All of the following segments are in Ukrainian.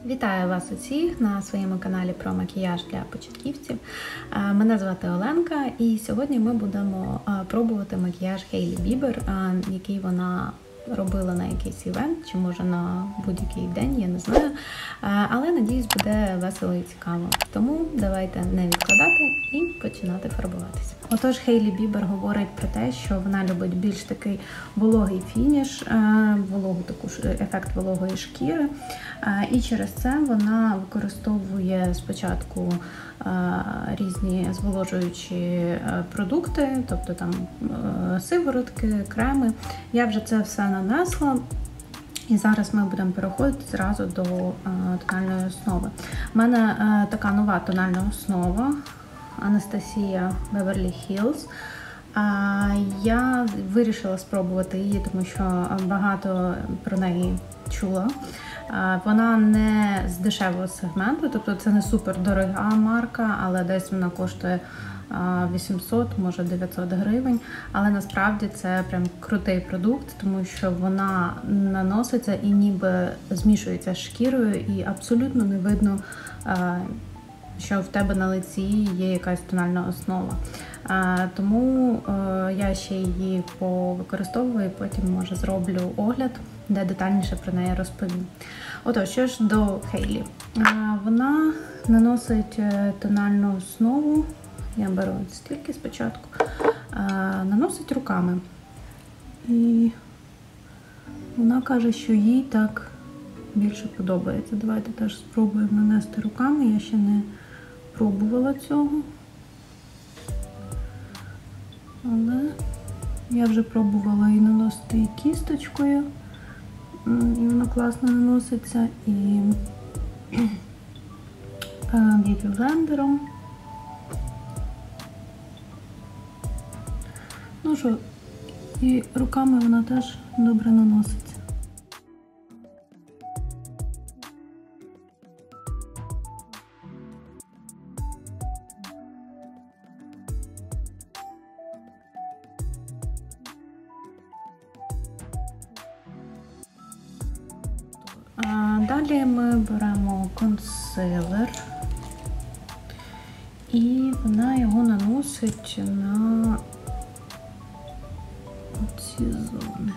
Вітаю вас усіх на своєму каналі про макіяж для початківців. Мене звати Оленка, і сьогодні ми будемо пробувати макіяж Хейлі Бібер, який вона робила на якийсь івент, чи може на будь-який день, я не знаю. Але, надіюсь, буде весело і цікаво. Тому давайте не відкладати і починати фарбуватися. Отож, Хейлі Бібер говорить про те, що вона любить більш такий вологий фініш, ефект вологої шкіри. І через це вона використовує спочатку різні зволожуючі продукти, тобто там сиворотки, креми. Я вже це все нанесла. І зараз ми будемо переходити зразу до тональної основи. У мене така нова тональна основа Anastasia Beverly Hills. Я вирішила спробувати її, тому що багато про неї чула. Вона не з дешевого сегменту, тобто це не супер дорога марка, але десь вона коштує 800, може 900 гривень. Але насправді це прям крутий продукт, тому що вона наноситься і ніби змішується з шкірою, і абсолютно не видно, що в тебе на лиці є якась тональна основа. Тому я ще її повикористовую, і потім, може, зроблю огляд, де детальніше про неї розповім. Отож, що ж до Хейлі. Вона наносить тональну основу, я беру стільки спочатку, наносить руками. І вона каже, що їй так більше подобається. Давайте теж спробуємо нанести руками, я ще не пробувала цього. Але я вже пробувала і наносити і кісточкою, і вона класно наноситься, і б'юті-блендером. Ну що, і руками вона теж добре наноситься. Далі ми беремо консилер, і вона його наносить на ці зони.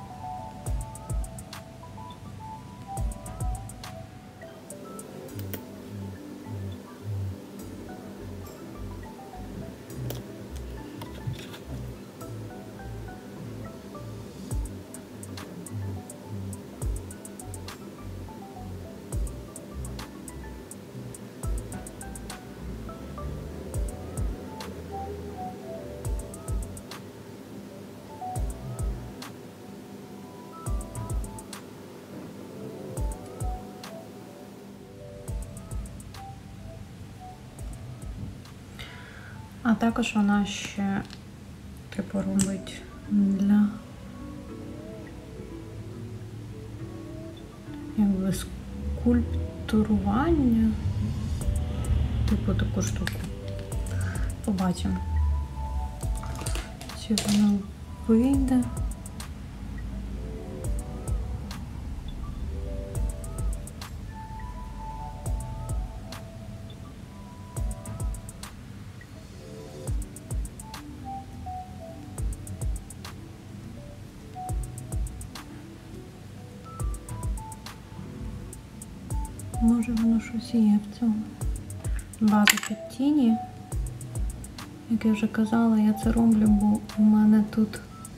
А також вона ще робить для якби скульптурування, типу таку штуку. Побачимо, чи воно вийде. Може воно щось є в цьому. База під тіні. Як я вже казала, я це роблю, бо у мене тут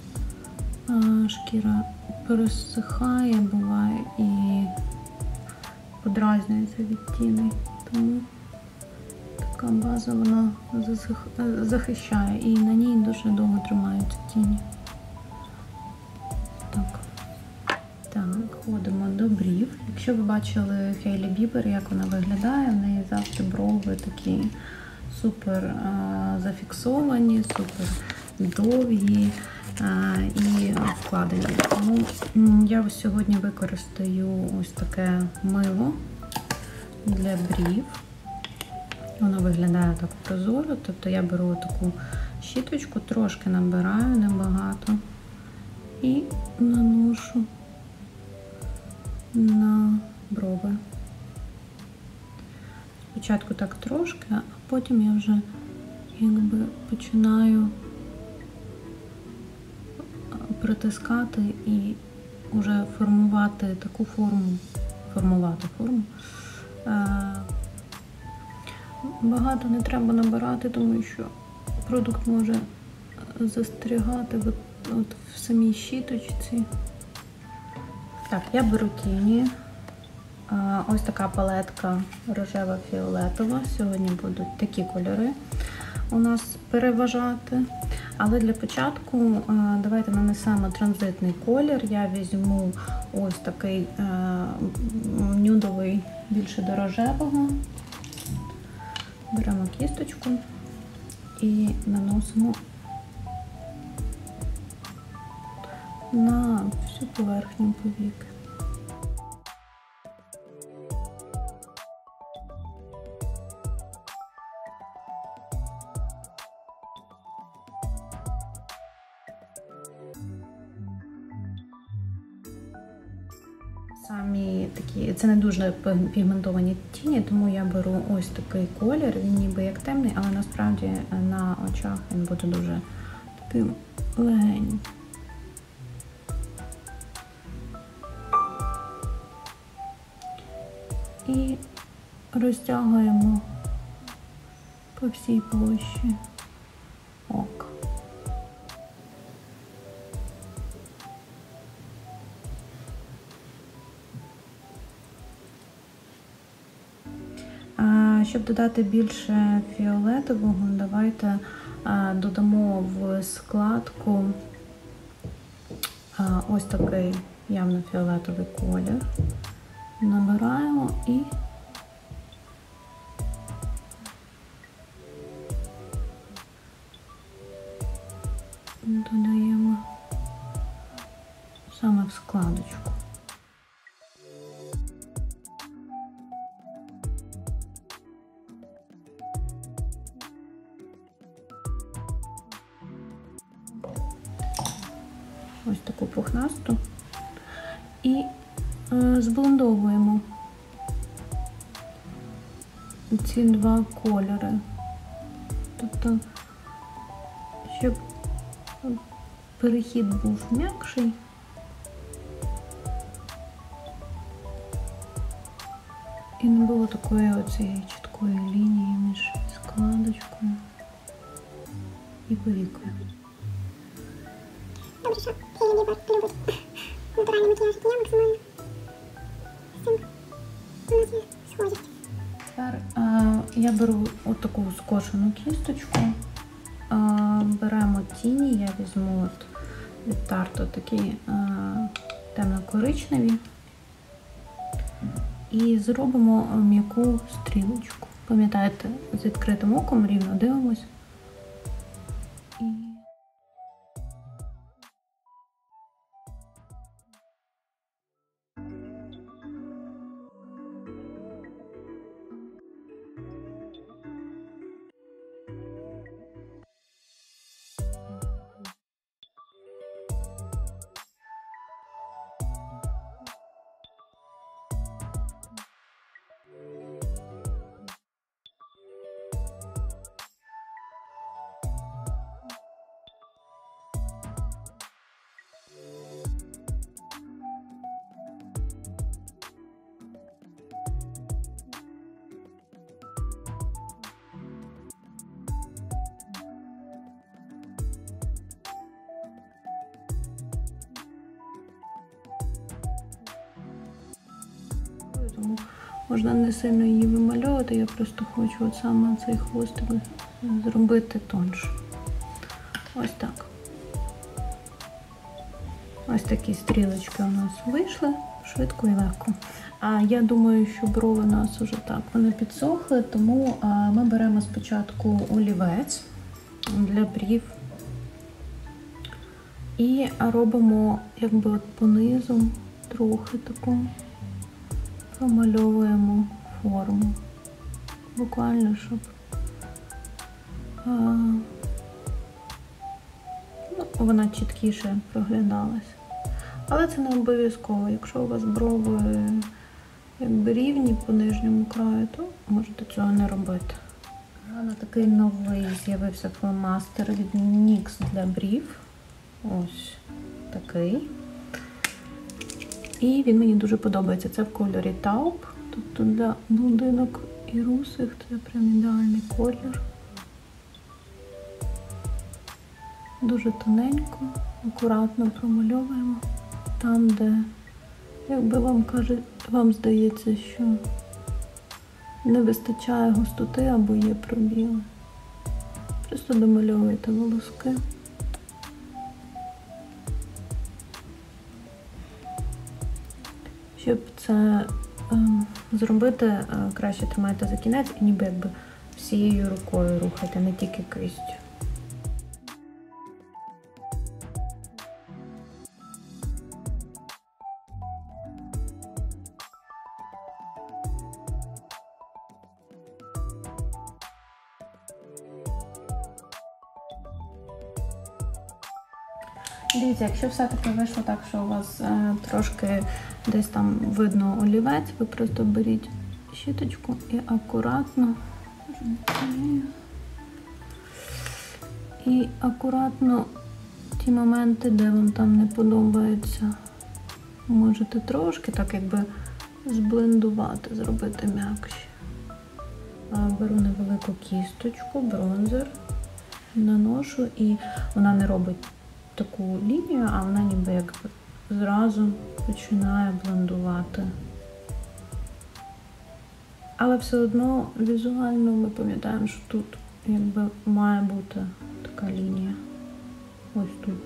шкіра пересихає, буває, і подразнюється від тіней. Тому така база, вона захищає, і на ній дуже довго тримаються тіні. Так, ходимо до брів. Якщо ви бачили Хейлі Бібер, як вона виглядає, в неї завжди брови такі супер зафіксовані, супер довгі і вкладені. Тому я сьогодні використаю ось таке мило для брів. Воно виглядає так прозоро, тобто я беру таку щіточку, трошки набираю, небагато, і наношу на брови. спочатку так трошки, а потім я вже якби починаю притискати і вже формувати таку форму. Багато не треба набирати, тому що продукт може застрягати от в самій щіточці. Так, я беру тіні. Ось така палетка рожева-фіолетова. Сьогодні будуть такі кольори у нас переважати. Але для початку давайте нанесемо транзитний колір. Я візьму ось такий нюдовий, більше до рожевого. Беремо кісточку і наносимо на всю поверхню повіки. Самі такі, це не дуже пігментовані тіні, тому я беру ось такий колір, він ніби як темний, але насправді на очах він буде дуже таким легеньким. І розтягуємо по всій площі ока. Щоб додати більше фіолетового, давайте додамо в складку ось такий явно фіолетовий колір. Набираємо і додаємо саме в складочку. Ось таку пухнасту. І зблендовуємо ці два кольори. Тобто, щоб перехід був м'якший, і не було такої оцієї чіткої лінії між складочкою і повікою. Добре, що Hailey Bieber любить натуральний макіяж, то я максимально з цим у нас є схожість. Тепер я беру отаку скошену кісточку, беремо тіні, я візьму от від Tarte такі темно-коричневі і зробимо м'яку стрілочку. Пам'ятаєте, з відкритим оком рівно дивимось. Тому можна не сильно її вимальовувати, я просто хочу от саме цей хвостик зробити тонше. Ось так. Ось такі стрілочки у нас вийшли, швидко і легко. Я думаю, що брови у нас вже так, вони підсохли, тому ми беремо спочатку олівець для брів і робимо якби от понизу трохи таку, промальовуємо форму. Буквально, щоб вона чіткіше проглядалась. Але це не обов'язково. Якщо у вас брови якби рівні по нижньому краю, то можете цього не робити. Такий новий з'явився фломастер від NYX для брів. Ось такий. І він мені дуже подобається. Це в кольорі тауп. Тобто для блондинок і русих це прям ідеальний колір. Дуже тоненько, акуратно промальовуємо. Там, де, якби вам здається, що не вистачає густоти або є пробіли. Просто домальовуєте волоски. Щоб це зробити, краще тримайте за кінець і ніби якби всією рукою рухайте, не тільки кистю. Дивіться, якщо все-таки вийшло так, що у вас трошки десь там видно олівець, ви просто беріть щіточку і акуратно ті моменти, де вам там не подобається, можете трошки так якби зблендувати, зробити м'якші. Беру невелику кісточку, бронзер, наношу, і вона не робить таку лінію, а вона ніби як зразу починає блендувати. Але все одно візуально ми пам'ятаємо, що тут якби має бути така лінія. Ось тут.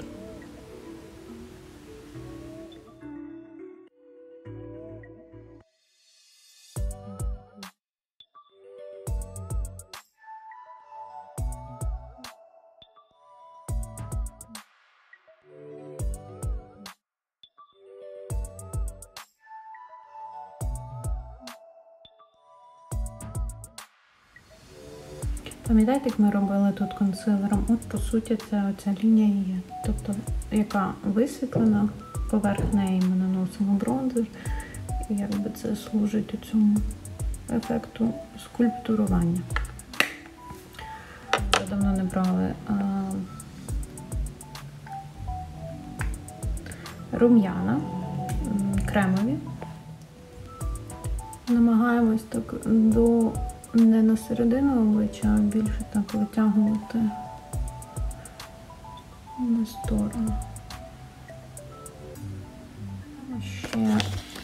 Пам'ятаєте, як ми робили тут консилером? От, по суті, ця лінія є. Тобто, яка висвітлена, поверх неї ми наносимо бронзер, і якби це служить у цьому ефекту скульптурування. Я давно не брали рум'яна, кремові. Намагаємось так не на середину обличчя, а більше так витягувати на сторону. Ще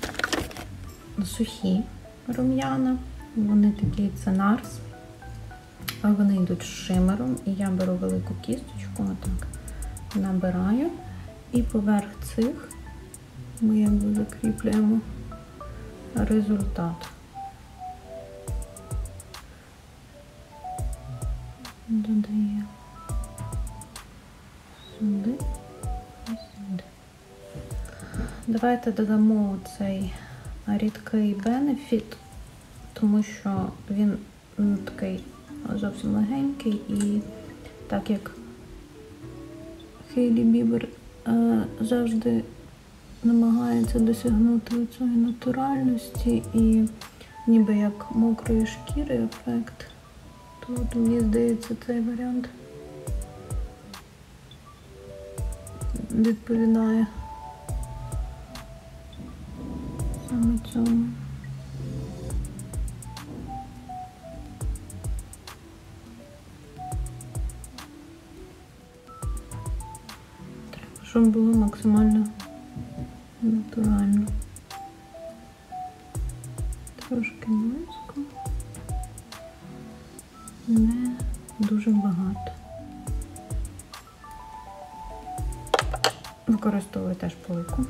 сухі рум'яна, вони такі, це Нарс, вони йдуть з шимером, і я беру велику кісточку, отак набираю, і поверх цих ми якби закріплюємо результат. Додаю сюди і сюди. Давайте додамо цей рідкий бенефіт, тому що він такий зовсім легенький, і так як Хейлі Бібер завжди намагається досягнути цієї натуральності і ніби як мокрої шкіри ефект, то мені здається, цей варіант відповідає саме цьому. Треба, щоб було максимально натурально. Трошки близько. Не дуже багато. Використовую теж плойку.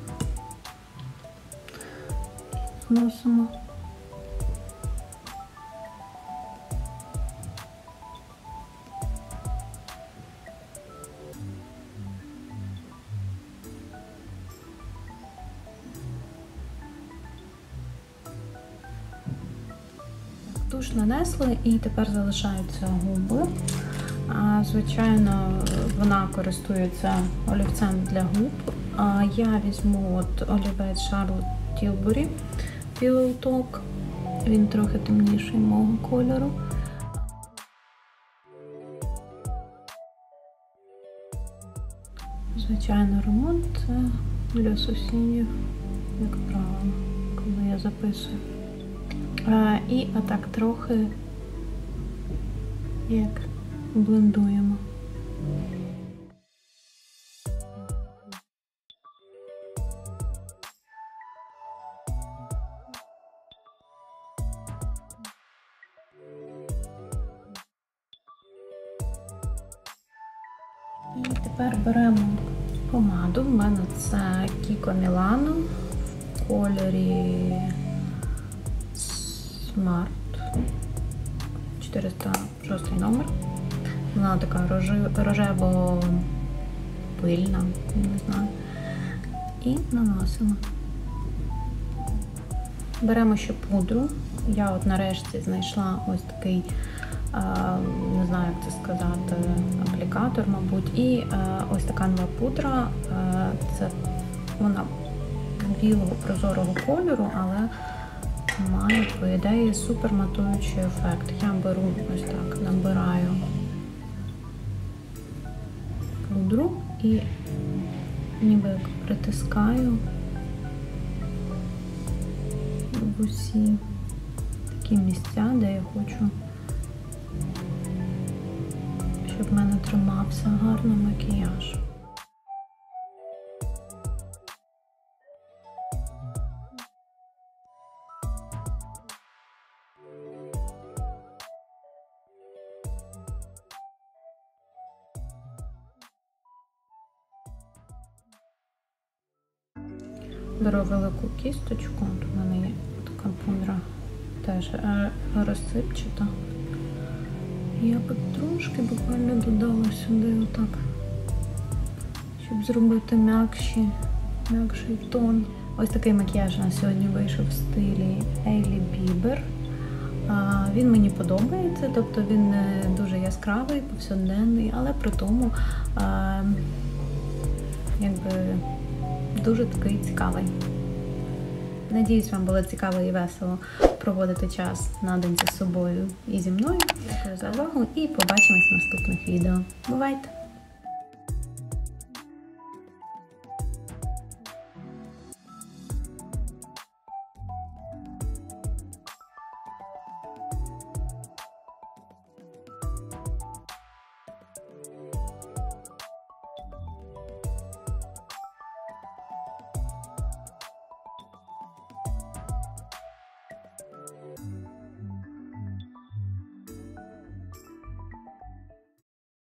Зносимо. Туш нанесли, і тепер залишаються губи. Звичайно, вона користується олівцем для губ. Я візьму от олівець Charlotte Tilbury. Pillow Talk. Він трохи темніший мого кольору. Звичайно, ремонт це для сусідів, як правило, коли я записую. І отак трохи як блендуємо. І тепер беремо помаду. В мене це Kiko Milano в кольорі Smart 406 номер. Вона така рожево-пильна, не знаю. І наносимо. Беремо ще пудру. Я от нарешті знайшла ось такий, не знаю, як це сказати, аплікатор, мабуть. І ось така нова пудра. Це вона білого прозорого кольору, але має, по ідеї, супер матуючий ефект. Я беру ось так, набираю пудру і ніби як притискаю в усі такі місця, де я хочу, щоб в мене тримався гарно макіяж. Беру велику кісточку, тут в мене є така пудра, теж розсипчата. Я би трошки буквально додала сюди отак, щоб зробити м'якший тон. Ось такий макіяж на сьогодні вийшов в стилі Hailey Bieber. Він мені подобається, тобто він не дуже яскравий, повсякденний, але при тому якби дуже такий цікавий. Надіюсь, вам було цікаво і весело проводити час наодинці з собою і зі мною. Дякую за увагу і побачимось в наступних відео. Бувайте!